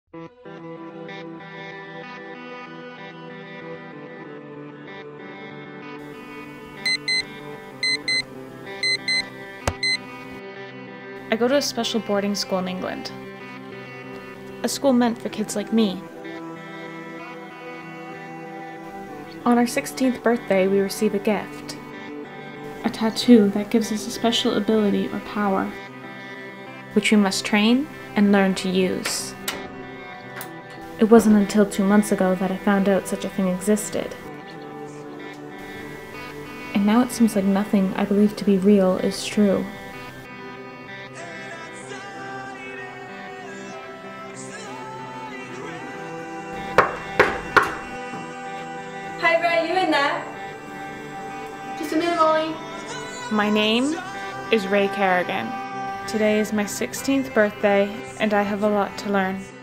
I go to a special boarding school in England. A school meant for kids like me. On our 16th birthday, we receive a gift. A tattoo that gives us a special ability or power, which we must train and learn to use. It wasn't until 2 months ago that I found out such a thing existed. And now it seems like nothing I believe to be real is true. Hi Rae, you in there? Just a minute, Molly. My name is Rae Kerrigan. Today is my 16th birthday, and I have a lot to learn.